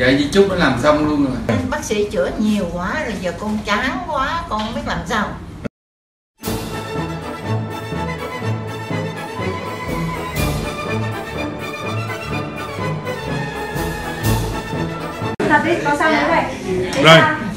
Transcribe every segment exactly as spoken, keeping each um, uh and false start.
Vậy di chúc nó làm xong luôn rồi. Bác sĩ chữa nhiều quá rồi, giờ con chán quá, con không biết làm sao. Thật đi, có sao nữa vậy? Rồi.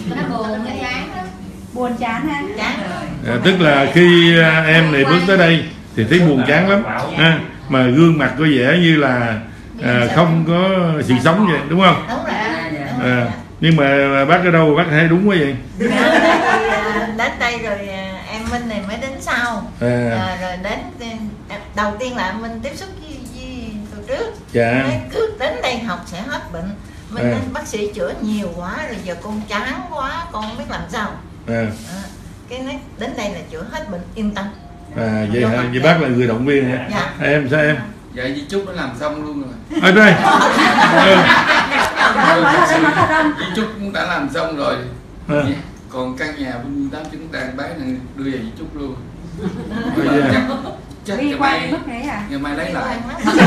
Buồn chán ha? Chán. À, tức là khi em này bước tới đây thì thấy buồn chán lắm ha, mà gương mặt có vẻ như là à, không có sự sống vậy, đúng không? Đúng rồi. À, nhưng mà bác ở đâu bác thấy đúng quá vậy? Đến đây rồi em Minh này mới đến sau. À. À, rồi đến đầu tiên là em Minh tiếp xúc với, với tôi trước. Dạ. Nói cứ đến đây học sẽ hết bệnh. Mình à. Bác sĩ chữa nhiều quá rồi, giờ con chán quá, con không biết làm sao. À. À, cái nói đến đây là chữa hết bệnh, yên tâm. À vậy hả? Vậy bác là người động viên hả? Dạ. À, em sao em? Vậy di chúc nó làm xong luôn rồi. Ở đây. Di chúc cũng đã làm xong rồi. À. Còn căn nhà bên tám chứng đang bán này đưa về di chúc luôn. À. Chắc, chắc đi ngày qua mai, mất thế à? ngày mai lấy lại.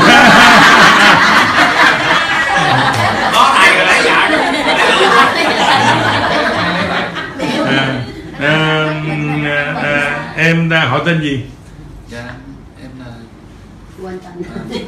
Có thầy rồi lấy lại đó. À, à, à, em đã hỏi tên gì? Dạ em là Quên tên.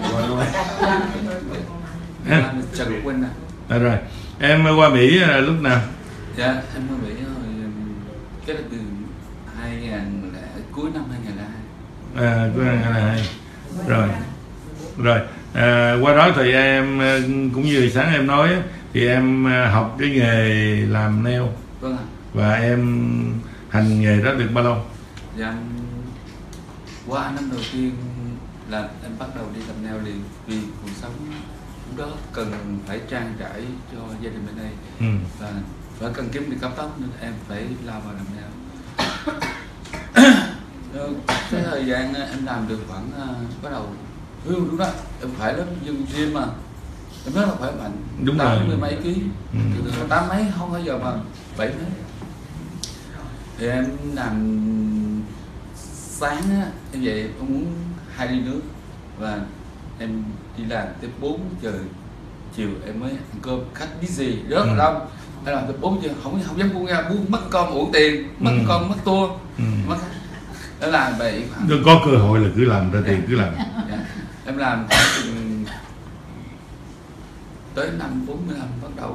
À, Trần Quỳnh à. À, rồi em qua Mỹ là lúc nào? Dạ em qua Mỹ hồi cái là từ hai nghìn cuối năm hai nghìn lẻ hai. À cuối năm hai nghìn lẻ hai. Rồi rồi à, qua đó thì em cũng như sáng em nói thì em học cái nghề làm nail. Vâng ạ. Và em hành nghề đó được bao lâu? Dạ qua năm đầu tiên là em bắt đầu đi làm nail liền, vì cuộc sống lúc đó cần phải trang trải cho gia đình bên đây. Ừ. Và phải cần kiếm được cắt tóc nên em phải lao vào làm nail. Cái thời gian em làm được khoảng uh, bắt đầu hưu lúc đó em phải lắm, dân gym mà em rất là khỏe mạnh, đúng tám rồi, mươi mấy ký, ừ. từ từ tám mấy không bao giờ mà bảy mấy. Thì em làm sáng á, em dậy em muốn hai ly nước và em đi làm tới bốn giờ chiều em mới ăn cơm, khách busy rất là đông. Em làm tới bốn giờ không không dám buông ra, buông mất con uổng tiền, mất ừ. con mất tour, ừ. mất đó là vậy. Đừng có cơ hội là cứ làm ra tiền cứ làm. Dạ. Em làm tới năm bốn mươi lăm bắt đầu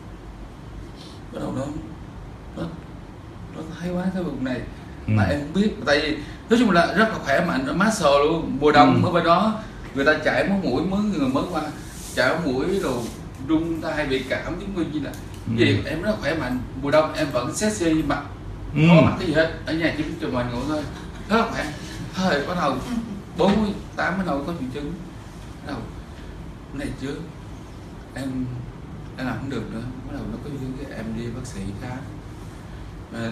bắt đầu nó nó nó hay quá cái vùng này. Ừ. Mà em không biết, tại vì nói chung là rất là khỏe mạnh, nó muscle luôn. Mùa đông ừ. ở bên đó người ta chạy máu mũi, mới người mới qua chạy máu mũi rồi rung tay bị cảm giống như gì là ừ. gì em rất là khỏe mạnh. Mùa đông em vẫn sexy mặt ừ. không có mặc cái gì hết, ở nhà chỉ cho mình ngủ thôi, rất là khỏe. Thôi bắt đầu bốn mươi tám bắt đầu có triệu chứng, bắt đầu này chứ em em làm không được nữa, bắt đầu nó có những cái em đi bác sĩ khám. À,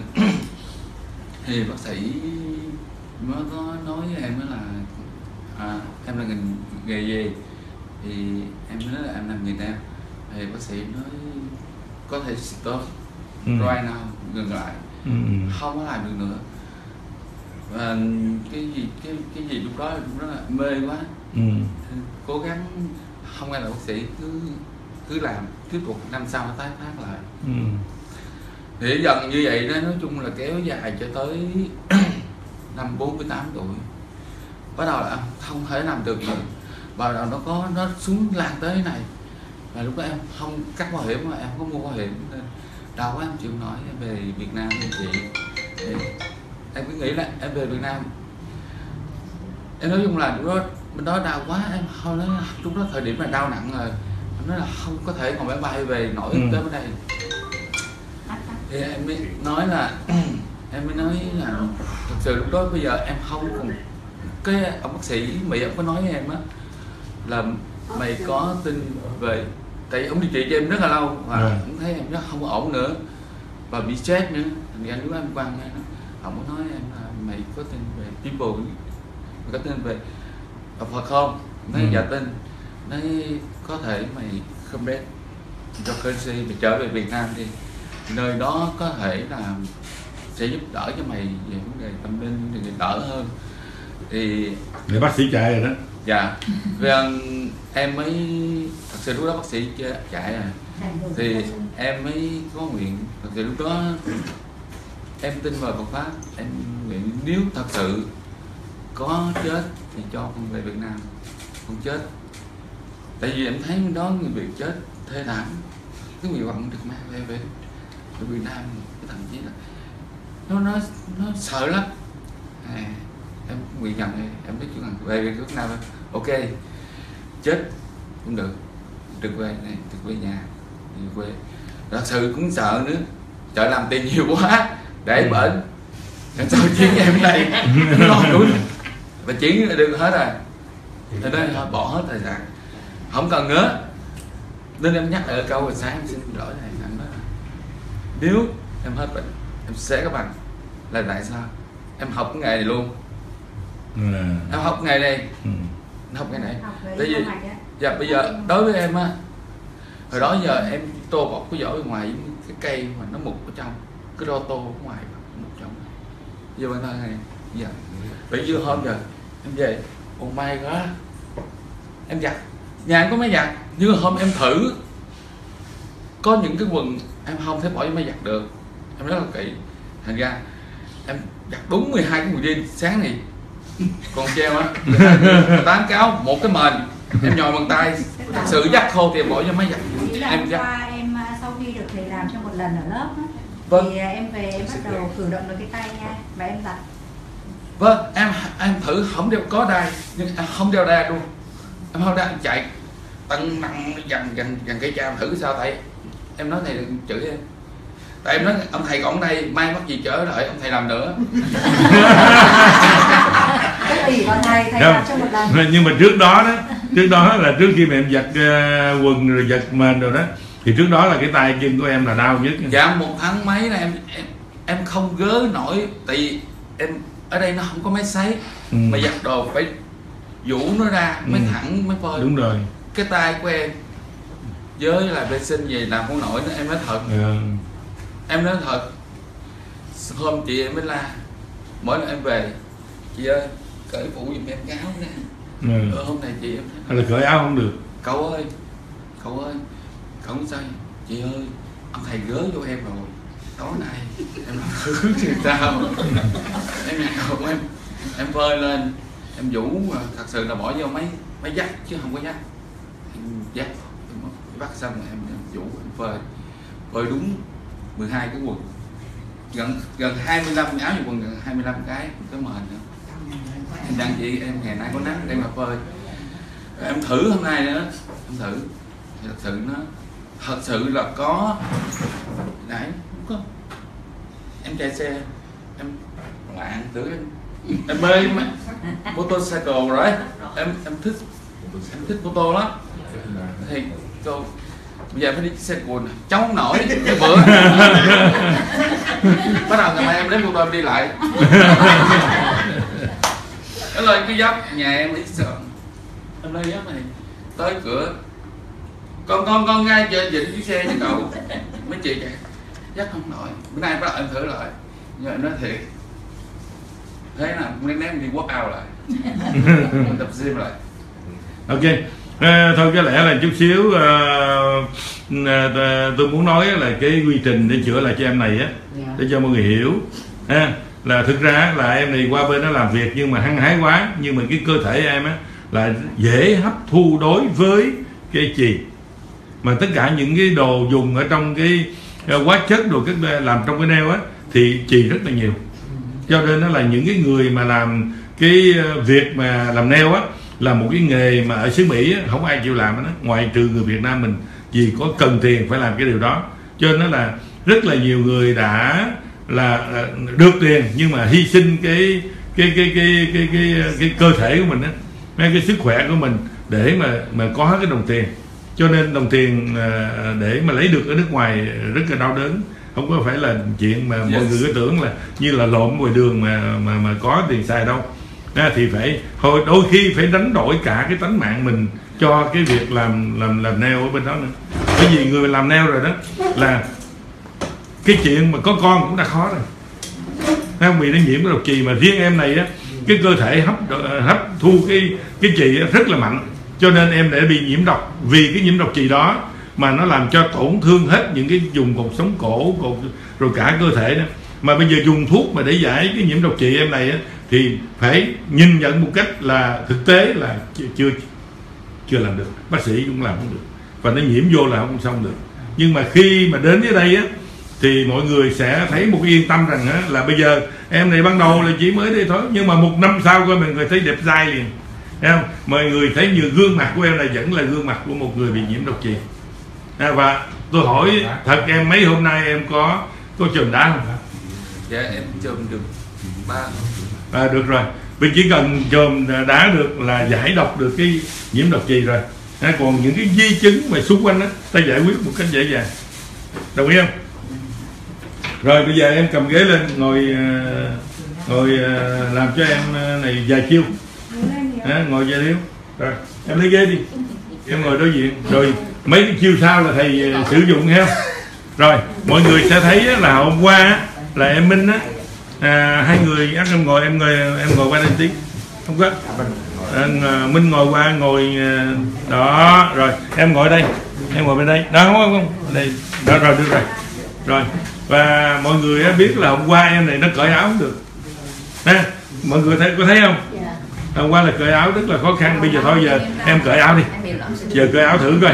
thì bác sĩ nó có nói với em đó là à, em là nghề, nghề gì thì em nói là em làm nghề nào, thì bác sĩ nói có thể stop ừ. right now, ngừng lại, ừ. không có làm được nữa. Và cái gì cái cái gì lúc đó cũng rất là mê quá, ừ. cố gắng không nghe là bác sĩ cứ cứ làm tiếp tục, năm sau nó tái phát lại. Ừ. Thì dần như vậy đó, nói chung là kéo dài cho tới năm bốn mươi tám tuổi bắt đầu là không thể làm được nữa, và đầu nó có nó xuống lan tới thế này, và lúc đó em không cắt bảo hiểm mà em không có mua bảo hiểm nên đau quá em chịu nói em về Việt Nam với chị. Thì em cứ nghĩ là em về Việt Nam, em nói chung là lúc đó bên đó đau quá, em không nói lúc đó thời điểm là đau nặng rồi, em nói là không có thể ngồi máy bay về nổi ừ. tới bên đây. Thì em mới nói là em mới nói là thật sự lúc đó bây giờ em không còn, cái ông bác sĩ Mỹ ông có nói với em á là mày có tin về, tại vì ông điều trị cho em rất là lâu và ừ. cũng thấy em rất không có ổn nữa và bị stress nữa, thành ra lúc đó em quăng ra, ông có nói em là mày có tin về people, mày có tin về Phật không? Nói ừ. dạ tin. Nói có thể mày come back cho country, mày trở về Việt Nam đi, nơi đó có thể là sẽ giúp đỡ cho mày về vấn đề tâm linh thì đỡ hơn. Thì để bác sĩ chạy rồi đó. Dạ. Vì em mới thật sự lúc đó bác sĩ chạy rồi, thì em mới có nguyện. Thật sự lúc đó em tin vào Phật pháp, em nguyện nếu thật sự có chết thì cho con về Việt Nam, con chết. Tại vì em thấy đó người Việt chết thê thảm, cái nguyện vọng được mang về về Việt Nam, cái thậm chí là nó nó nó sợ lắm. À, em nguyện nhận này, em biết chuyện về Việt Nam, ok chết cũng được, được về này, được về nhà, được quê. Thật sự cũng sợ nữa, sợ làm tiền nhiều quá để bệnh, em sao chuyến em đây lo đủ và chuyển được hết rồi, cho nên họ bỏ hết tài sản, không cần nữa. Nên em nhắc ở câu hồi sáng em xin lỗi này, anh nói nếu em hết bệnh em sẽ có bằng là tại sao em học cái nghề này luôn. Ừ. Em học nghề này, ừ. học cái này, tại vì dạ bây giờ đối với em á, hồi đó giờ em tô bọc cái vỏ bên ngoài cái cây mà nó mục ở trong, cái rô tô ở ngoài mục trong. Giờ bạn thân này, dạ bây giờ hôm giờ em về, ồ may quá, em giặt, nhà em có máy giặt, nhưng hôm em thử có những cái quần em không thể bỏ vô máy giặt được, em rất là kỹ, thành ra em giặt đúng mười hai cái quần jean sáng này, còn treo á tám cáo một cái mền, em nhồi bằng tay, thật sự dắt khô thì em bỏ vô máy giặt. Em qua em sau khi được thầy làm cho một lần ở lớp á, vâng. thì em về em bắt đầu cử động được cái tay nha và em giặt. Vâng, em em thử không đeo có đai, nhưng em không đeo đai luôn, em không đeo, em chạy tăng nặng dần dần dần cây cha thử sao thầy, em nói thầy đừng chửi em, tại em nói ông thầy còn đây mai mắc gì trở lại ông thầy làm nữa. Thầy, thầy làm cho một lần. Nhưng mà trước đó đó, trước đó là trước khi mà em giặt uh, quần rồi giặt mền rồi đó, thì trước đó là cái tay chân của em là đau nhất. Dạ một tháng mấy là em em em không gớ nổi, tại vì em ở đây nó không có máy sấy, ừ. mà giặt đồ phải vũ nó ra mới ừ. thẳng mới phơi. Đúng rồi. Cái tay của em với là vệ sinh gì làm không nổi nữa, em nói thật. Ừ. Em nói thật, hôm chị em mới la, mỗi lần em về chị ơi cởi phụ giùm em cái áo nè. Ừ. Ừ, hôm nay chị em hay là cởi áo không được. Cậu ơi, cậu ơi, cậu không sao chị ơi, ông thầy gớ vô em rồi, tối nay em làm thử thì sao. Em nhặt đồ em em phơi lên, em vũ thật sự là bỏ vô máy máy dắt chứ không có dắt, em dắt bắt xong rồi em, em vũ em phơi phơi đúng mười hai cái quần, gần gần hai mươi lăm áo quần, gần hai mươi lăm cái cái mền nữa. Em đang chị em ngày nay có nắng đem mà phơi, em thử hôm nay nữa, em thử thật sự nó thật sự là có nãy có em chạy xe em loạn tưởng em em mê motorcycle rồi, em em thích em thích mô tô lắm, thì cô bây giờ phải đi xe cuồn cháu không nổi cái bữa bắt đầu ngày mai em lấy mô tô em đi lại. Nó lên cái dốc nhà em đi sợ, em lên dốc này tới cửa con con con ngay chơi dịnh chiếc xe cho cậu, mấy chị chạy dắt không nổi, bữa nay bắt đầu em thử lại, nhưng em nói thiệt thế nào cũng ném ném đi work out lại, mình tập gym lại. Ok. À, thôi có lẽ là chút xíu à, à, tôi muốn nói là cái quy trình để chữa lại cho em này á, để cho mọi người hiểu à, là thực ra là em này qua bên đó làm việc nhưng mà hăng hái quá, nhưng mà cái cơ thể em á là dễ hấp thu đối với cái chì, mà tất cả những cái đồ dùng ở trong cái hóa chất đồ các làm trong cái nail á thì chì rất là nhiều, cho nên nó là những cái người mà làm cái việc mà làm nail á là một cái nghề mà ở xứ Mỹ á, không ai chịu làm đó, ngoại trừ người Việt Nam mình, vì có cần tiền phải làm cái điều đó, cho nên nó là rất là nhiều người đã là được tiền nhưng mà hy sinh cái cái cái cái cái cái cái, cái cơ thể của mình á, cái, cái sức khỏe của mình để mà mà có cái đồng tiền, cho nên đồng tiền để mà lấy được ở nước ngoài rất là đau đớn, không có phải là chuyện mà yes. mọi người cứ tưởng là như là lộn ngoài đường mà mà mà có tiền xài đâu. À, thì phải thôi đôi khi phải đánh đổi cả cái tánh mạng mình cho cái việc làm làm làm nail ở bên đó nữa, bởi vì người làm nail rồi đó là cái chuyện mà có con cũng đã khó rồi, không bị nó nhiễm cái độc chì, mà riêng em này á cái cơ thể hấp hấp thu cái cái chì rất là mạnh, cho nên em để bị nhiễm độc, vì cái nhiễm độc chì đó mà nó làm cho tổn thương hết những cái vùng cột sống cổ, cột rồi cả cơ thể đó. Mà bây giờ dùng thuốc mà để giải cái nhiễm độc trì em này á, thì phải nhìn nhận một cách là thực tế là chưa chưa làm được, bác sĩ cũng làm không được, và nó nhiễm vô là không xong được. Nhưng mà khi mà đến với đây á thì mọi người sẽ thấy một cái yên tâm rằng á, là bây giờ em này ban đầu là chỉ mới đây thôi, nhưng mà một năm sau coi mọi người thấy đẹp dai liền, thấy không? Mọi người thấy như gương mặt của em này vẫn là gương mặt của một người bị nhiễm độc trì. À, và tôi hỏi thật em, mấy hôm nay em có có chườm đá không? Dạ em chườm được ba. À, được rồi, vì chỉ cần chườm đá được là giải độc được cái nhiễm độc trì rồi. À, còn những cái di chứng mà xung quanh đó ta giải quyết một cách dễ dàng. Đồng ý không? Rồi bây giờ em cầm ghế lên ngồi ngồi làm cho em này vài chiêu. À, ngồi vài chiêu. Rồi em lấy ghế đi, em ngồi đối diện. Rồi mấy cái chiêu sau là thầy sử dụng ha. Rồi mọi người sẽ thấy là hôm qua là em Minh á, à, hai người ác em ngồi em ngồi em ngồi qua đây tí, không có à, Minh ngồi qua ngồi đó, rồi em ngồi đây, em ngồi bên đây đó, không không đây đó, rồi được rồi. Rồi và mọi người biết là hôm qua em này nó cởi áo không được nè, mọi người thấy có thấy không? Hôm qua là cởi áo rất là khó khăn, bây giờ thôi giờ em cởi áo đi, giờ cởi áo thử coi.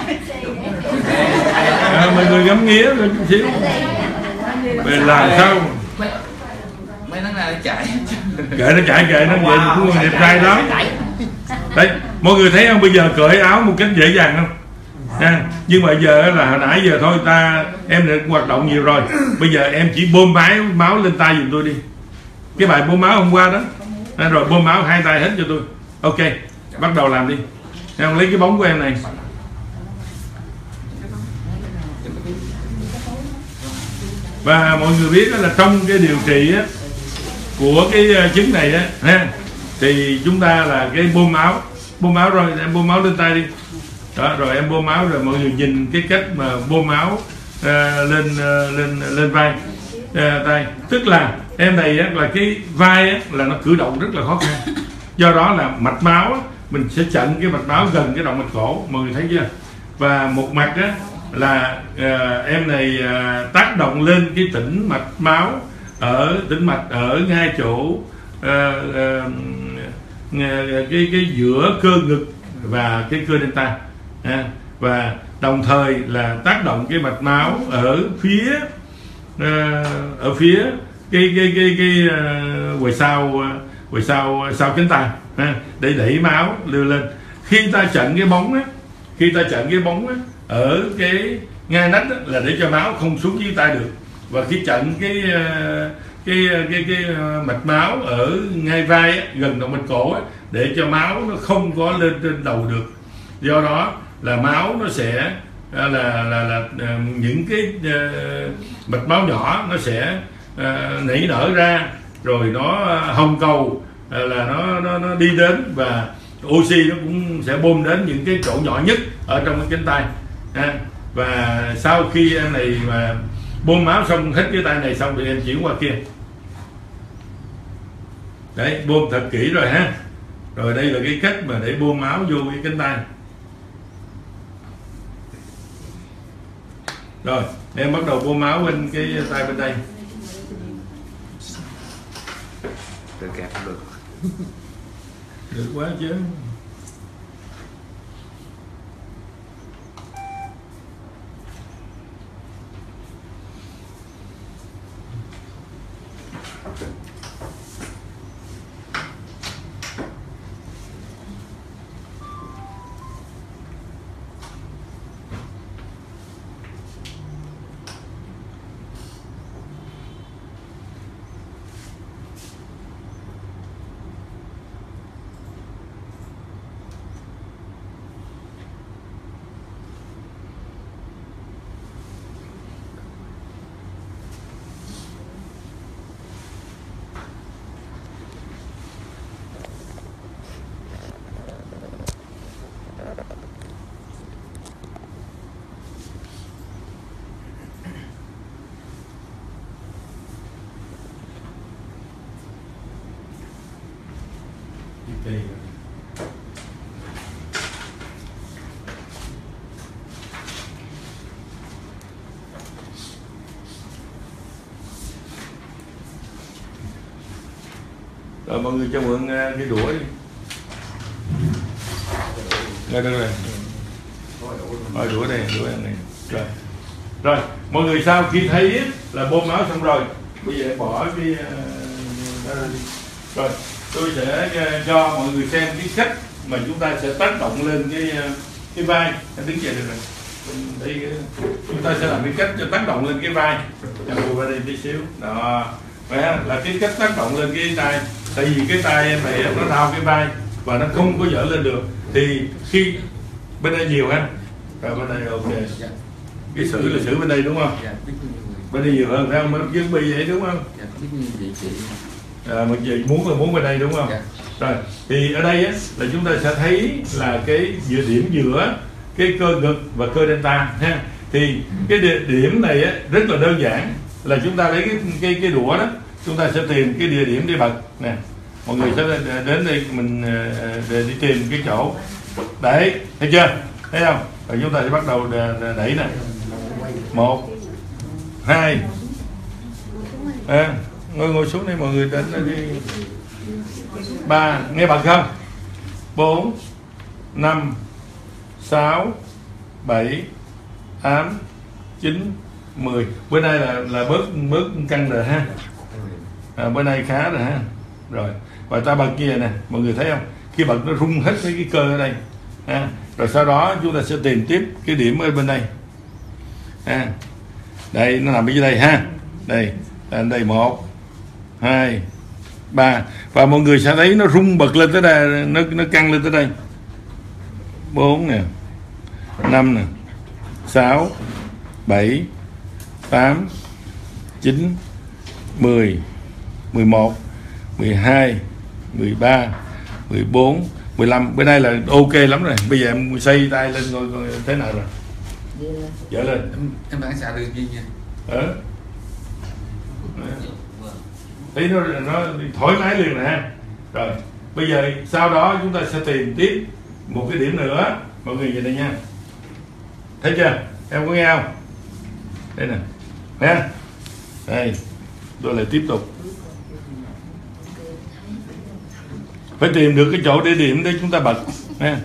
À, mọi người ngắm nghía rồi chút xíu về làm sao mấy tháng nay nó chạy, kệ nó chạy kệ nó vậy cũng đẹp trai lắm. Đấy mọi người thấy không, bây giờ cởi áo một cách dễ dàng không? À, nhưng mà giờ là hồi nãy giờ thôi ta em đã hoạt động nhiều rồi, bây giờ em chỉ bơm máu máu lên tay giùm tôi đi, cái bài bơm máu hôm qua đó. À, rồi bơm máu hai tay hết cho tôi. Ok, bắt đầu làm đi. Em lấy cái bóng của em này. Và mọi người biết là trong cái điều trị á, của cái chứng này á ha, thì chúng ta là cái bơm máu, bơm máu rồi em bơm máu lên tay đi. Đó, rồi em bơm máu rồi mọi người nhìn cái cách mà bơm máu uh, lên uh, lên lên vai uh, tay, tức là em này á, là cái vai á, là nó cử động rất là khó khăn, do đó là mạch máu á, mình sẽ chặn cái mạch máu gần cái động mạch cổ, mọi người thấy chưa? Và một mặt á, là uh, em này uh, tác động lên cái tĩnh mạch máu ở tĩnh mạch ở ngay chỗ uh, uh, cái cái giữa cơ ngực và cái cơ delta. À, và đồng thời là tác động cái mạch máu ở phía uh, ở phía cái cái cái cái uh, quầy sau quầy sau sau cánh tay à, để đẩy máu đưa lên. Khi ta chặn cái bóng á, khi ta chặn cái bóng á, ở cái ngay nách á, là để cho máu không xuống dưới tay được, và khi chặn cái uh, cái cái cái uh, mạch máu ở ngay vai á, gần động mạch cổ á, để cho máu nó không có lên trên đầu được. Do đó là máu nó sẽ là là là, là những cái uh, mạch máu nhỏ nó sẽ uh, nảy nở ra, rồi nó hồng cầu uh, là nó, nó nó đi đến, và oxy nó cũng sẽ bơm đến những cái chỗ nhỏ nhất ở trong cái cánh tay. À, và sau khi em này mà bơm máu xong hết cái tay này xong thì em chuyển qua kia. Đấy, bơm thật kỹ rồi ha. Rồi đây là cái cách mà để bơm máu vô cái cánh tay. Rồi em bắt đầu bơm máu bên cái tay bên đây. Được kẹp được. Được quá chứ. Rồi mọi người cho mượn cái đũa đi. Rồi được rồi. Rồi đũa đây, đũa này. Rồi. Rồi, mọi người sau khi thấy là bơm máu xong rồi, bây giờ bỏ cái uh, rồi tôi sẽ uh, cho mọi người xem cái cách mà chúng ta sẽ tác động lên cái uh, cái vai. Anh đứng dậy được rồi. Đây, chúng ta sẽ làm cái cách cho tác động lên cái vai. Em ngồi vào đây tí xíu. Đó. Vậy là cái cách tác động lên cái tay. Tại vì cái tay em này nó đau cái vai và nó không có dở lên được. Thì khi bên đây nhiều ha. Rồi bên đây ok. Cái sử là sử bên đây đúng không? Dạ, biết bên đây nhiều hơn phải không? Mới dương bì vậy đúng không? Dạ, biết như vậy chị. À, mình gì muốn là muốn bên đây đúng không? Dạ. Rồi thì ở đây á, là chúng ta sẽ thấy là cái giữa điểm giữa cái cơ ngực và cơ delta ha. Thì cái địa điểm này á, rất là đơn giản, là chúng ta lấy cái cái cái đũa đó, chúng ta sẽ tìm cái địa điểm để bật nè. Mọi người sẽ đến đây mình để đi tìm cái chỗ đấy, thấy chưa? Thấy không? Rồi chúng ta sẽ bắt đầu đẩy nè. Một, hai, à, ngồi ngồi xuống đây mọi người đến đây đi. Ba, nghe bật không? Bốn, năm, sáu, bảy, tám, chín, mười. Bữa nay là là bớt bớt căng rồi ha. À, bữa nay khá rồi ha. Rồi, và ta bật kia nè, mọi người thấy không? Khi bật nó rung hết cái cơ ở đây. Ha. Rồi sau đó chúng ta sẽ tìm tiếp cái điểm ở bên đây. Ha. Đây nó nằm ở dưới đây ha. Đây, đây một, hai, ba, và mọi người sẽ thấy nó rung bật lên tới đây, nó nó căng lên tới đây. Bốn nè, năm nè, sáu, bảy, tám, chín, mười, mười một, mười hai, mười ba, mười bốn, mười lăm. Bên đây là ok lắm rồi. Bây giờ em xây tay lên coi, coi thế nào rồi. Dở lên. Em, em đang xả được gì nha. Ờ. Thấy nó, nó thoải mái liền nè ha. Rồi bây giờ sau đó chúng ta sẽ tìm tiếp một cái điểm nữa. Mọi người nhìn đây nha. Thấy chưa? Em có nghe không? Đây nè. Nè. Đây. Tôi lại tiếp tục. Phải tìm được cái chỗ để điểm để chúng ta bật nha.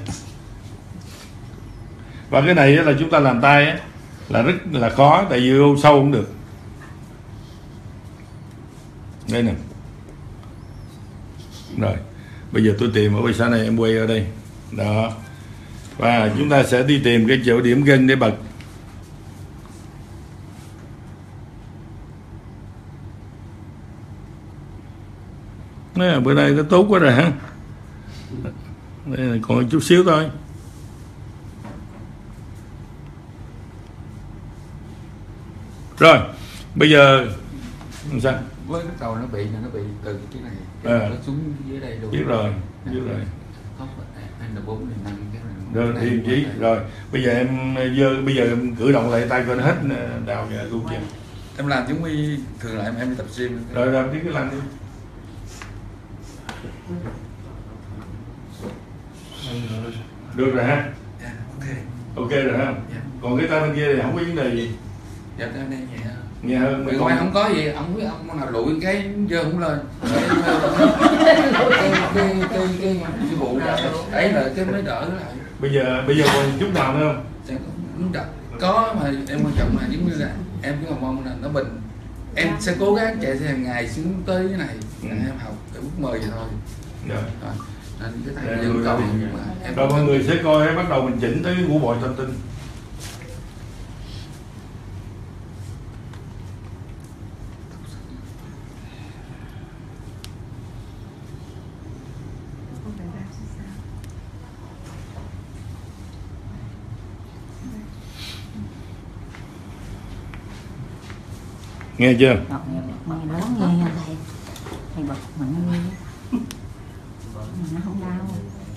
Và cái này là chúng ta làm tay á, là rất là khó, tại vì sâu không được. Đây nè. Rồi bây giờ tôi tìm ở bên xa này, em quay ở đây đó, và chúng ta sẽ đi tìm cái chỗ điểm gân để bật. Nè, bữa nay nó tốt quá rồi ha. Đây là còn chút xíu thôi. Rồi bây giờ làm sao? Với cái đầu nó bị nó bị từ cái này cái à. nó xuống dưới đây luôn. Biết rồi, biết rồi. Anh là bốn năm cái rồi thì chỉ rồi bây giờ em dơ bây giờ em cử động lại tay coi nó hết đào nhà luôn chưa? Em làm giống như thường là em em đi tập gym. Rồi làm tí cái làm đi. Được rồi ha. Yeah, ok. Ok rồi ha. Yeah. Còn cái tay bên kia thì không có vấn đề gì. Dạ tay bên đây nhẹ hơn. Nhẹ hơn. Người ngoài không có gì, ông biết ông nào lụi cái dơ không lên. cái cái cái cái cái cái vụ đấy là cái mới đỡ lại. Bây giờ bây giờ còn chút nào nữa không? Có mà em quan trọng là giống như là em cứ mong là nó bình. Em sẽ cố gắng chạy hàng ngày xuống tới cái này, ừ. Em học cái bút mời vậy thôi. Rồi. Rồi. Nên cái thầy vẫn cầu nhưng mà em rồi mọi người sẽ coi bắt đầu mình chỉnh tới cái ngũ bội tâm tinh. Nghe chưa? Ngọt nghe, nghe lớn nghe nha thầy. Thầy bật mạnh nghe. Mà nó không đau.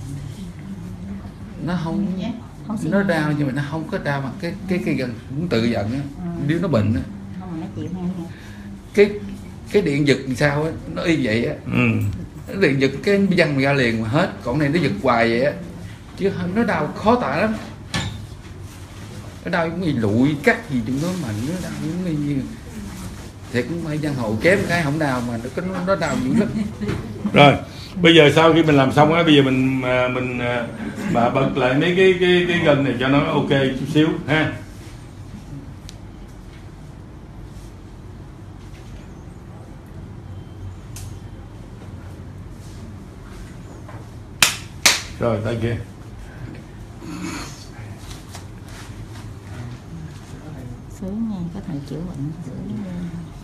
Nó không, không nó đau nhưng mà nó không có đau mà cái cái cây gần cũng tự giận á. Ừ. Nếu nó bệnh á. Không mà nó chịu nghe nha. Cái cái điện giật làm sao á, nó y vậy á. Ừ. Nó điện giật cái văng ra liền mà hết, còn này nó giật hoài vậy á. Chứ nó đau khó tả lắm. Nó đau giống như lụi cắt gì trong đó mà nó đau giống như thì cũng phải dân hộ kém cái không đào mà nó nó, nó đào dữ lắm. Rồi bây giờ sau khi mình làm xong á, bây giờ mình mình mà bật lại mấy cái cái cái gân này cho nó ok chút xíu ha. Rồi tay kia. Sướng nha, có thằng chữa bệnh sướng nha.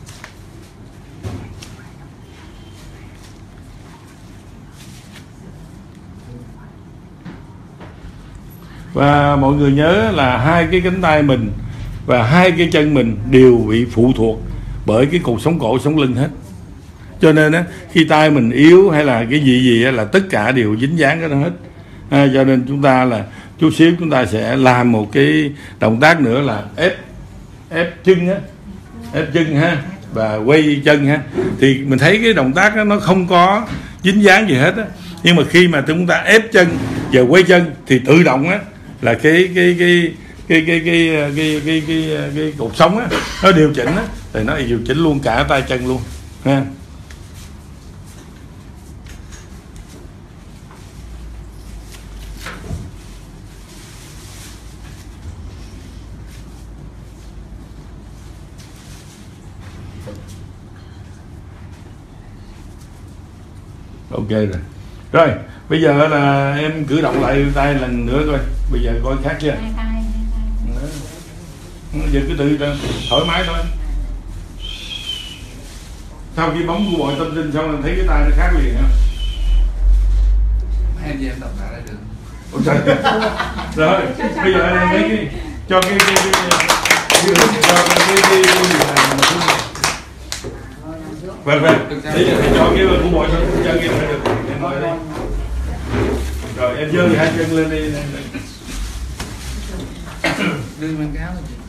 Và mọi người nhớ là hai cái cánh tay mình và hai cái chân mình đều bị phụ thuộc bởi cái cột sống cổ sống lưng hết. Cho nên á, khi tay mình yếu hay là cái gì gì á, là tất cả đều dính dáng cái đó hết. À, cho nên chúng ta là chút xíu chúng ta sẽ làm một cái động tác nữa là ép ép chân á, ép chân ha, và quay chân ha. Thì mình thấy cái động tác đó, nó không có dính dáng gì hết á. Nhưng mà khi mà chúng ta ép chân và quay chân thì tự động á là cái cái cái cái cái cái cái cái cái, cái, cái cột sống á nó điều chỉnh á, thì nó điều chỉnh luôn cả tay chân luôn ha. Ok rồi. Rồi, bây giờ là em cử động lại tay lần nữa coi. Bây giờ coi khác chưa? Hai tay, hai tay. Giờ cứ tự thoải mái thôi. Sau khi bấm của bội tâm sinh xong là thấy cái tay nó khác liền hả? Hai anh em tập lại là được. Ôi trời. Rồi, bây giờ em lấy cái cho cái cái cái cái cho cái cái vâng vâng, đấy là cho cái của bội chân kia phải được. Em nói đi. Rồi em giơ hai chân lên đi. Đưa mang cái áo chị.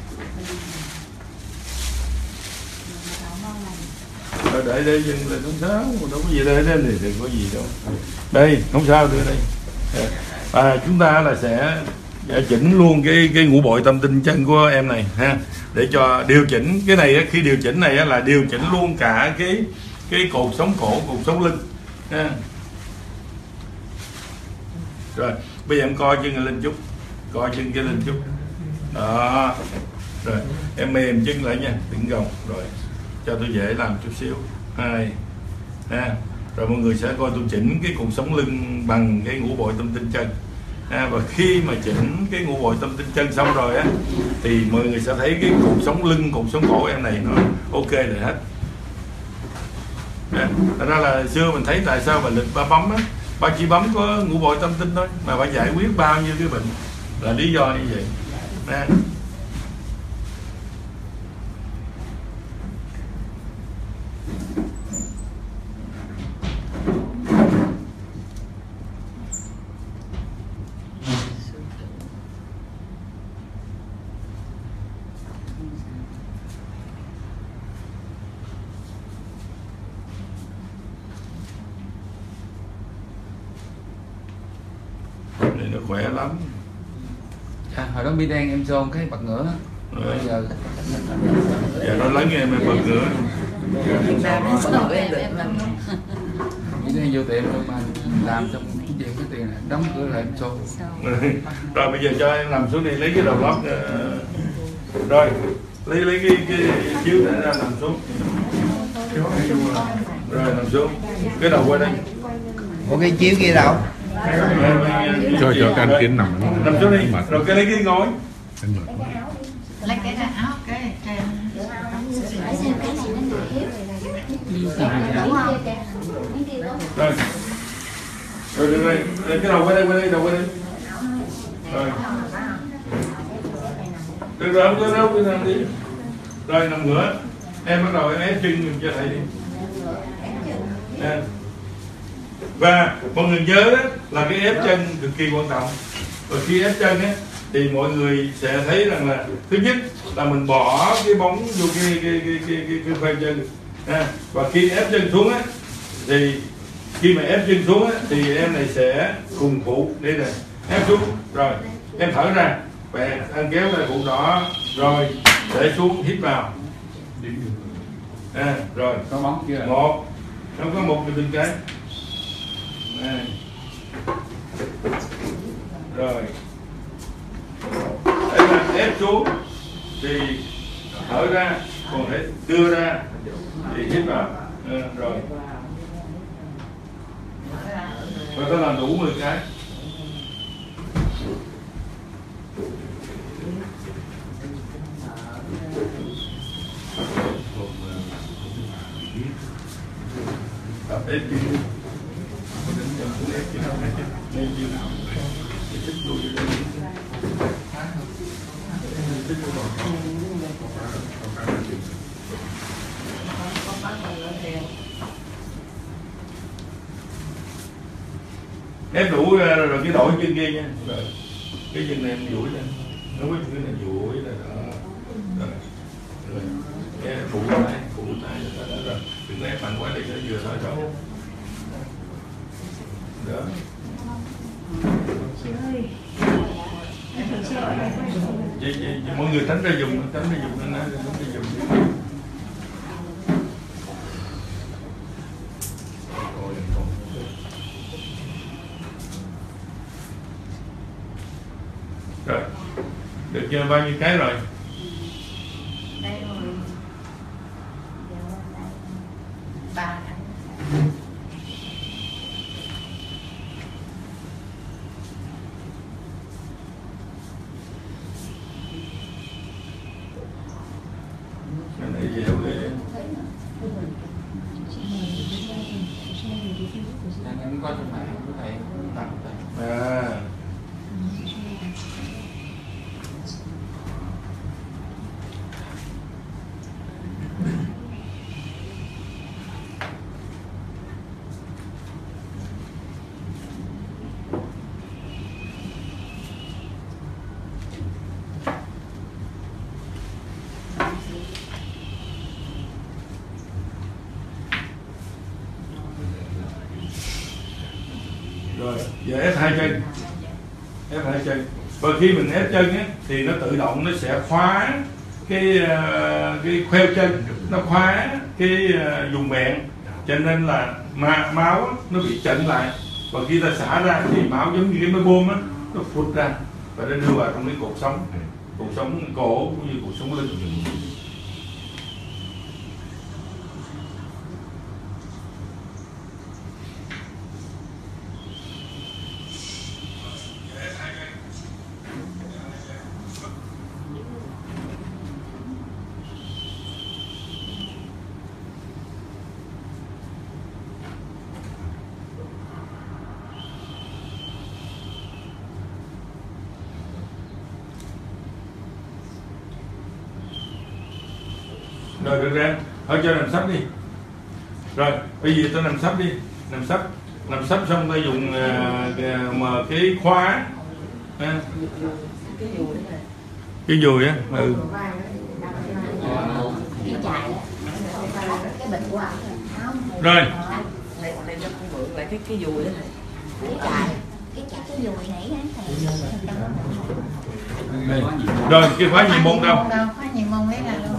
Rồi để đây dừng là không sao, đâu có gì đây đây thì đừng có gì đâu. Đây không sao, đưa đây. À, chúng ta là sẽ chỉnh luôn cái cái ngũ bội tâm tinh chân của em này ha, để cho điều chỉnh cái này. Khi điều chỉnh này là điều chỉnh luôn cả cái cái cột sống cổ, cột sống lưng ha. Rồi bây giờ em coi chân lên chút, coi chân cái lên chút đó. Rồi em mềm chân lại nha, đừng gồng. Rồi cho tôi dễ làm chút xíu. Hai ha. Rồi mọi người sẽ coi tôi chỉnh cái cột sống lưng bằng cái ngũ bội tâm tinh chân. À, và khi mà chỉnh cái ngũ bội tâm tinh chân xong rồi á thì mọi người sẽ thấy cái cột sống lưng, cột sống cổ em này nó ok rồi hết. À, thật ra là xưa mình thấy tại sao bà Lịch ba bấm á, bà chỉ bấm có ngũ bội tâm tinh thôi mà bà giải quyết bao nhiêu cái bệnh, là lý do như vậy. À. Này nó khỏe lắm. À, hồi đó mi đen em xôn cái bật ngửa. Rồi. Bây giờ giờ nó lớn em em bật ngửa. mi đen vô tiệm thôi mà làm xong chuyện cái tiền này đóng cửa lại em xôn. Rồi bây giờ cho em nằm xuống đi, lấy cái đầu lót. Rồi lấy lấy cái cái chiếu để ra nằm xuống. Rồi nằm xuống, cái đầu qua đây. Ủa cái chiếu kia đâu? Cho cho các anh Tiến nằm Nằm xuống đi, rồi cái lấy cái gối. Lấy cái áo cái trên. Rồi. Rồi được rồi, cái đầu qua đây, qua đây, đầu qua đây. Rồi. Được rồi, không có đâu, cứ nằm đi. Rồi nằm ngửa. Em bắt đầu em ép chân cho thầy đi. À. Và mọi người nhớ đó, là cái ép chân cực kỳ quan trọng. Và khi ép chân á thì mọi người sẽ thấy rằng là thứ nhất là mình bỏ cái bóng vô cái cái cái cái cái, cái khoang chân. À. Và khi ép chân xuống á thì khi mà ép chân xuống á thì em này sẽ cùng phụ đây nè, ép xuống rồi em thở ra và anh kéo tay phụ đó rồi để xuống hít vào À, rồi có bóng chưa? Một, không có một thì từng cái. À. Rồi để mà ép xuống thì thở ra, còn để đưa ra thì hít vào. À, rồi và ta làm đủ mười cái. Tập ép chân, ép chân nào này, ép chân nào, thích đuôi cho đây. Ép đủ rồi, rồi cái đổi chân kia nha. Rồi. Cái chân này em duỗi lên, nó có cái này duỗi là đó. Rồi. Rồi. Cái phụ tay, phụ tay là đó rồi. Đừng ép mạnh quá để nó vừa thở trống. Đó. Chị, chị, chị, mọi người tránh ra dùng, tránh ra dùng nên nói, tránh ra dùng. Rồi, được chưa, bao nhiêu cái rồi? Ba. Cái này dẻo ghê. Em có trong mạng có thể tặng tay. À. Rồi, giờ ép hai chân, ép hai chân. Và khi mình ép chân á, thì nó tự động nó sẽ khóa cái uh, cái khoeo chân, nó khóa cái uh, vùng bẹn, cho nên là ma, máu á, nó bị chặn lại. Và khi ta xả ra thì máu giống như cái máy bơm á, nó phụt ra và nó đưa vào trong cái cột sống, cột sống cổ cũng như cột sống lưng. Rồi được ra, thôi cho nằm sấp đi. Rồi, bây giờ tôi nằm sấp đi, nằm sấp, nằm sấp xong tôi dùng uh, mà cái khóa, à. Cái dùi á, ừ. Rồi. Lại cái cái dùi đó này. Cái chặt cái dùi nãy Đây. Rồi cái khóa nhị môn đâu? Khóa nhị môn lấy ra luôn.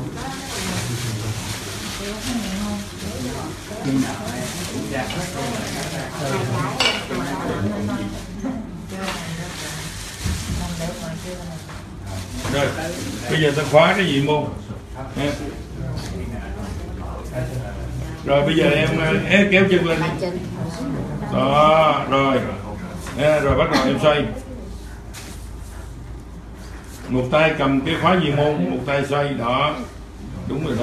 Rồi bây giờ ta khóa cái nhị môn. Rồi bây giờ em ép kéo chân lên. Đó, rồi. À, rồi bắt đầu em xoay. Một tay cầm cái khóa nhị môn, một tay xoay, đó. Đúng rồi đó.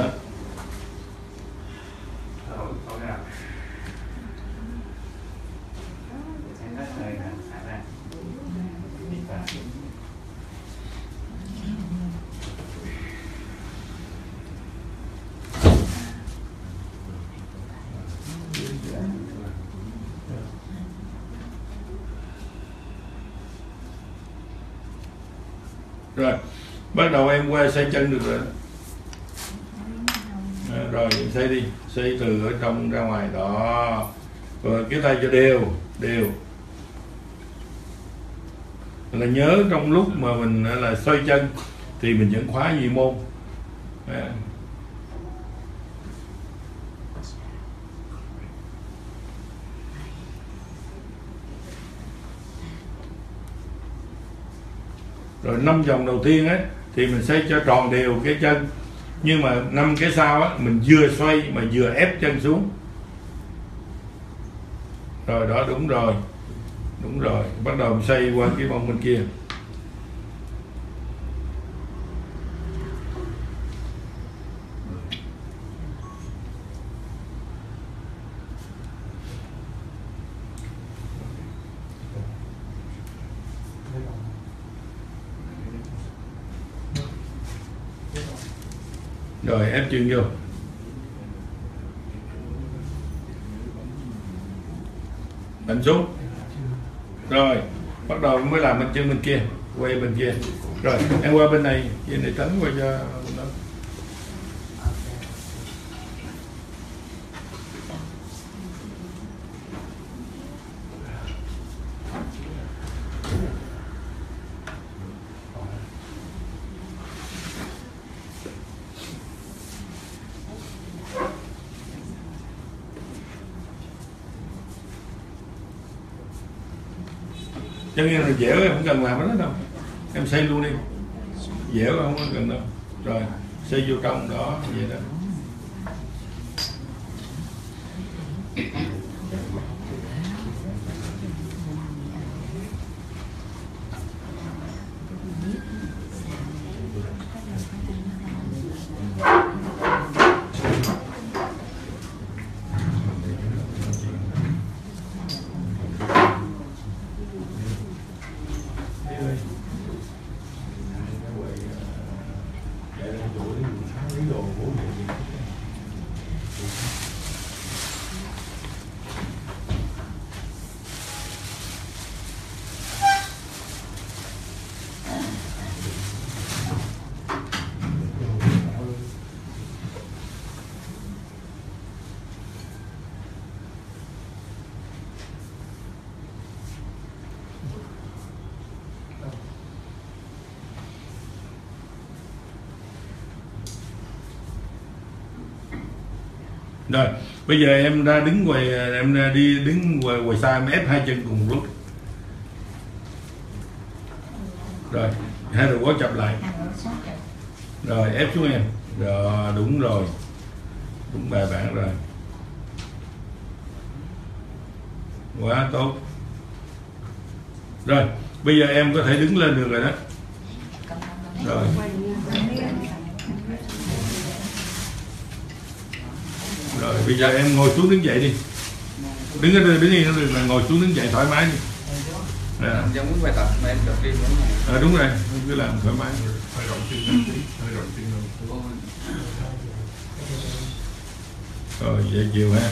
Rồi, bắt đầu em qua xoay chân được rồi. À, rồi xoay đi, xoay từ ở trong ra ngoài đó. Rồi cái tay cho đều, đều. Là nhớ trong lúc mà mình là xoay chân thì mình vẫn khóa nhị môn. À. rồi năm vòng đầu tiên á thì mình xoay cho tròn đều cái chân, nhưng mà năm cái sau á mình vừa xoay mà vừa ép chân xuống. Rồi đó, đúng rồi, đúng rồi, bắt đầu mình xoay qua cái vòng bên kia. Rồi ép chân vô. Đánh xuống. Rồi bắt đầu mới làm bên chân bên kia, quay bên kia. Rồi em qua bên này, bên này tránh qua cho bên đó. Cho nên là dẻo em không cần làm cái đó đâu, em xây luôn đi, dẻo không có cần đâu. Rồi xây vô trong đó vậy đó. Rồi bây giờ em ra đứng quầy, em ra đi đứng quầy, quầy xa, em ép hai chân cùng một lúc. Rồi hai đầu gối chập lại. Rồi ép xuống em. Rồi đúng rồi, đúng bài bản rồi, quá tốt. Rồi bây giờ em có thể đứng lên được rồi đó. Rồi Rồi bây giờ em ngồi xuống đứng dậy đi. Đứng ở đây, đứng yên được là ngồi xuống đứng dậy thoải mái đi. À. Giống muốn bài tập mà em tập đi đúng rồi. À, đúng rồi, cứ làm thoải mái. Rồi dễ chịu ha.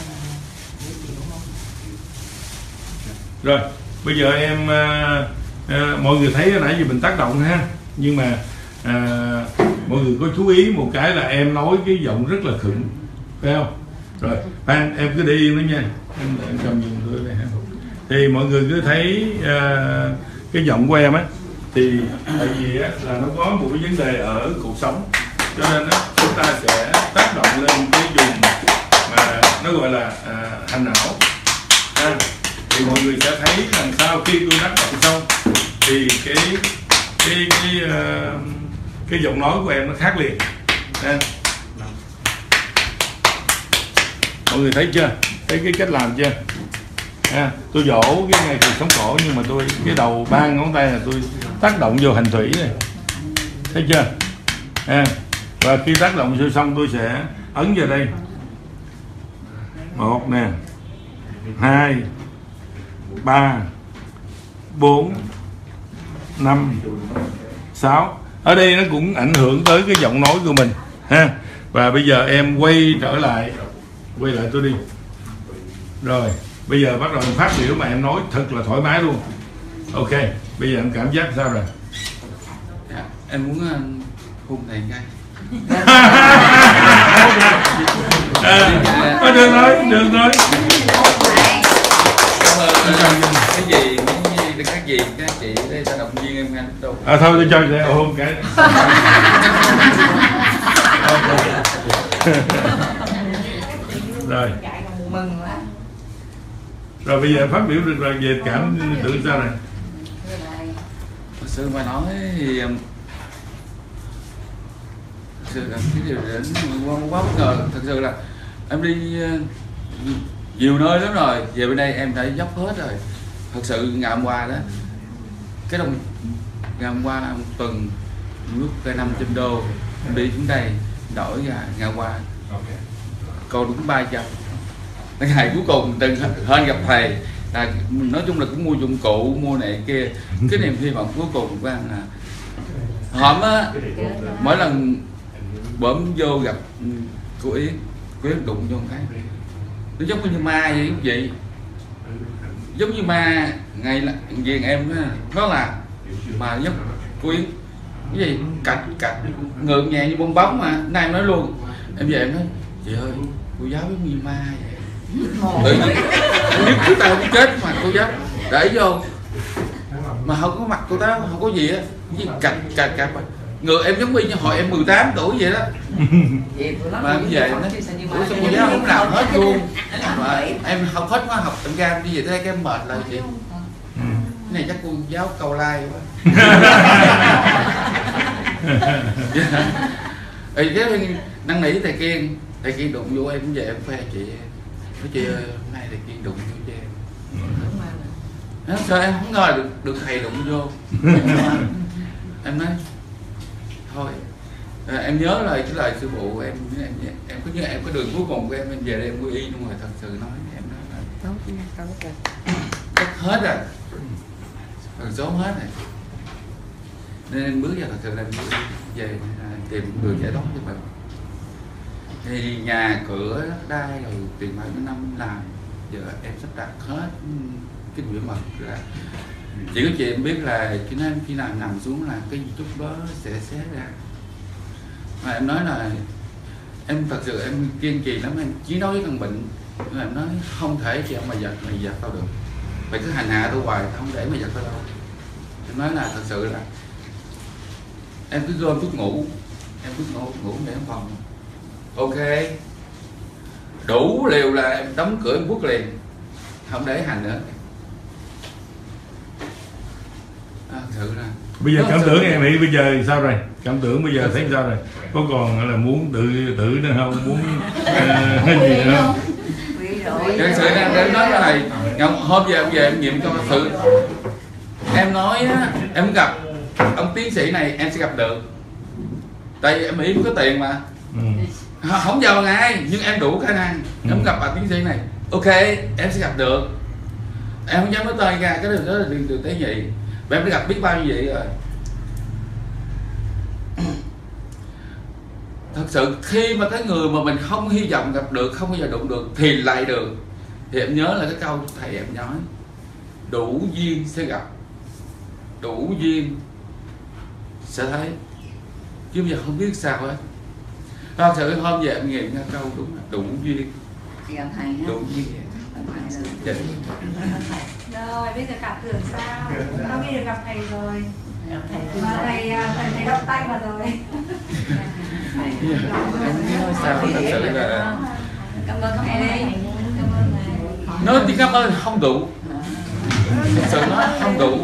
Rồi bây giờ em à, à, mọi người thấy hồi nãy giờ mình tác động ha, nhưng mà à, mọi người có chú ý một cái là em nói cái giọng rất là khựng, phải không? Rồi Phan em cứ để yên đó nha, em, em cầm nhìn tôi đây ha. Thì mọi người cứ thấy uh, cái giọng của em á, thì tại vì á, là nó có một cái vấn đề ở cuộc sống, cho nên á, chúng ta sẽ tác động lên cái vùng mà nó gọi là uh, hành não à, thì mọi người sẽ thấy rằng sau khi tôi tác động xong thì cái cái cái uh, cái giọng nói của em nó khác liền à. Mọi người thấy chưa, thấy cái cách làm chưa à, tôi vỗ cái ngay cuộc sống cổ, nhưng mà tôi cái đầu ba ngón tay là tôi tác động vô hành thủy này, thấy chưa à, và khi tác động xong tôi sẽ ấn vào đây, một nè, hai, ba, bốn, năm, sáu. Ở đây nó cũng ảnh hưởng tới cái giọng nói của mình ha. Và bây giờ em quay trở lại, quay lại tôi đi. Rồi bây giờ bắt đầu phát biểu mà em nói thật là thoải mái luôn. Ok, bây giờ em cảm giác sao rồi? Dạ, em muốn uh, hôn thầy cái. à, được rồi, được rồi. Cái gì, cái các gì, các chị đây ta động viên em ngay lúc đâu. À thôi tôi cho chị hôn cái. Rồi. Mừng quá. Rồi bây giờ phát biểu được rồi, về cảm tưởng sao này? Thật sự sự mà nói thì thật sự là cái điều đến quá, quá bất ngờ. Thật sự là em đi nhiều nơi lắm rồi, về bên đây em đã dốc hết rồi. Thật sự ngày hôm qua đó, cái đồng ngày hôm qua một tuần nước cái năm trăm đô em đi xuống đây đổi ra ngày hôm qua còn đúng ba trăm. Ngày cuối cùng từng hên gặp thầy là nói chung là cũng mua dụng cụ mua này kia, cái niềm hy vọng cuối cùng của anh là hổm á, mỗi lần bấm vô gặp cô Yến, cô Yến đụng vô một cái nó giống như ma vậy quý vị, giống như ma. Ngày là viên em đó, nó là mà giống cô Yến cái gì cạch cạch ngượng nhẹ như bong bóng mà. Nay em nói luôn, em về em nói chị ơi cô giáo giống như ma vậy. Tự nhiên biết cô ta không chết mà cô giáo để vô mà không có mặt cô ta không có gì á, gì cạch cạch cạch ngựa em giống như hồi em mười tám tuổi vậy đó. Mà em về em nói ủa sao cô giáo không làm hết luôn, mà em học hết khóa học tận ra đi về tới đây cái em mệt là chị cái này chắc cô giáo câu like quá. Thì cái năn nỉ thầy Kiên, thầy Kiên đụng vô em về em khoe chị, nói chị ơi hôm nay thầy Kiên đụng vô cho em. Nó sao em không ngờ được được thầy đụng vô. Em nói thôi à, em nhớ lời cái lời sư phụ em, em em có nhớ em có đường cuối cùng của em em về đây em quy y luôn rồi. Thật sự nói em nói là tốt tốt hết rồi, phần số hết rồi, nên em bước vào thật sự là em về tìm người giải thoát cho mình. Thì nhà cửa đất đai rồi tiền bạc những năm làm giờ em sắp đặt hết cái biểu mật là chỉ có chị em biết là khi nào khi nào nằm xuống là cái chút đó sẽ xé ra. Mà em nói là em thật sự em kiên trì lắm, em chiến đấu với căn bệnh. Mà em nói không thể chị mà giật mày giật tao được, mày cứ hành hạ tao hoài không để mày giật tao đâu. Em nói là thật sự là em cứ gom thuốc ngủ, em cứ ngủ ngủ để em phòng. Ok đủ liều là em đóng cửa em quất liền, không để hành nữa. À, thật sự là bây giờ cảm tưởng em nghĩ bây giờ sao rồi, cảm tưởng bây giờ thấy sao rồi, có còn là muốn tự tử nữa không, muốn uh, gì nữa không? Thật sự em đến nói cái này hôm giờ em về em nghiệm cho thật sự em nói á, em gặp ông tiến sĩ này em sẽ gặp được, tại vì em Mỹ có tiền mà. Ừ. Không giàu bằng ai nhưng em đủ khả năng. Ừ. Em gặp bà tiến sĩ này ok em sẽ gặp được, em không dám nói tên ra cái đó là điều từ tế nhị và em đã gặp biết bao nhiêu vậy rồi. Thật sự khi mà cái người mà mình không hy vọng gặp được, không bao giờ đụng được thì lại được. Thì em nhớ là cái câu thầy em nói đủ duyên sẽ gặp, đủ duyên sẽ thấy, chứ bây giờ không biết sao hết. Thật sự hôm về em nghiệm ra câu đúng là đủ duyên, đủ duyên. Dạ. Rồi bây giờ cảm tưởng sao? Sau khi được gặp thầy rồi mà thầy thầy thầy động tay vào rồi. Em nói sao thật sự là Cảm ơn thầy đi. Cảm ơn thầy. nói tiếng cảm ơn không đủ, thật sự nói không đủ.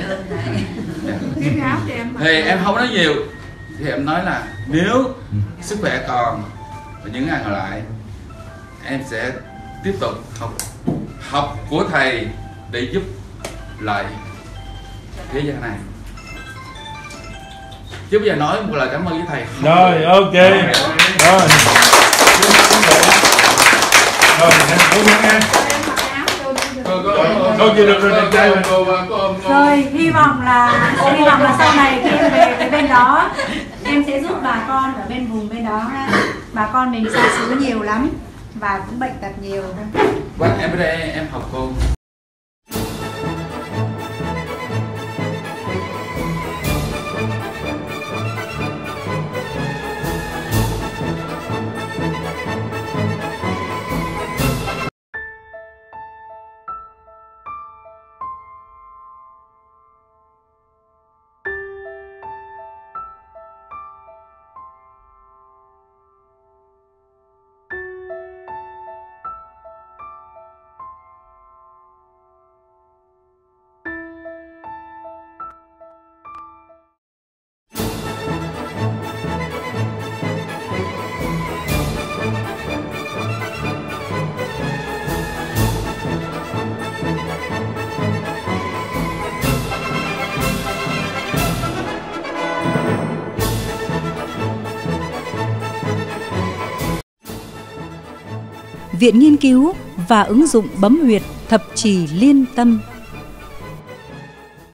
Thì em không nói nhiều, thì em nói là nếu sức khỏe còn và những ngày còn lại em sẽ tiếp tục học học của thầy để giúp lại thế gian này. Chứ bây giờ nói một lời cảm ơn với thầy không rồi được. Ok rồi rồi cố gắng em thôi chưa được rồi đẹp trai rồi. Hy vọng là hy vọng là sau này khi em về cái bên đó em sẽ giúp bà con ở bên vùng bên đó. Bà con mình xa xứ nhiều lắm và cũng bệnh tật nhiều. Vâng, em ở đây em học cô Viện Nghiên cứu và Ứng dụng Bấm huyệt Thập Trì Liên Tâm.